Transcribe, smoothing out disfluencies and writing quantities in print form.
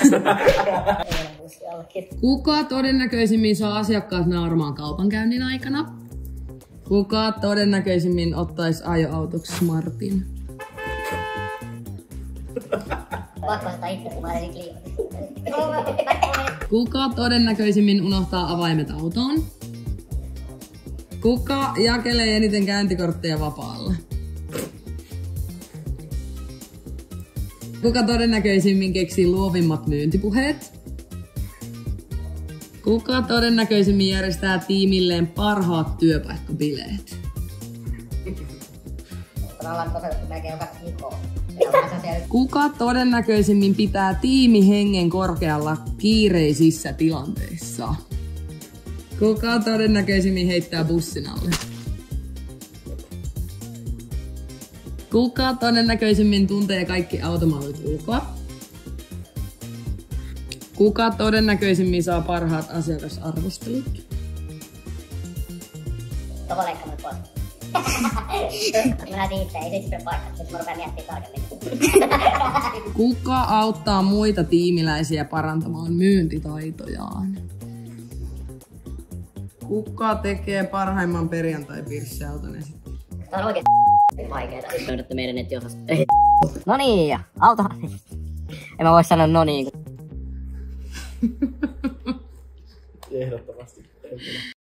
Kuka todennäköisimmin saa asiakkaat nauramaan kaupankäynnin aikana? Kuka todennäköisimmin ottaisi ajoautoksi Smartin? Kuka todennäköisimmin unohtaa avaimet autoon? Kuka jakelee eniten käyntikortteja vapaalla? Kuka todennäköisimmin keksii luovimmat myyntipuheet? Kuka todennäköisimmin järjestää tiimilleen parhaat työpaikkabileet? Kuka todennäköisimmin pitää tiimihengen korkealla kiireisissä tilanteissa? Kuka todennäköisimmin heittää bussin alle? Kuka todennäköisimmin tuntee kaikki automallit ulkoa? Kuka todennäköisimmin saa parhaat asiakasarvostelut? Toko leikkaaminen pois. Mä näytin itse, ei se itse paikka, nyt mä rupean miettimään tarkemmin. Kuka auttaa muita tiimiläisiä parantamaan myyntitaitojaan? Kuka tekee parhaimman perjantai-pirssiauton esittelyn? Tää on oikein vaikeeta. Löydätte meidän nettiosasta. Noniin ja auto. En mä voi sanoa noniin. Ehdottomasti.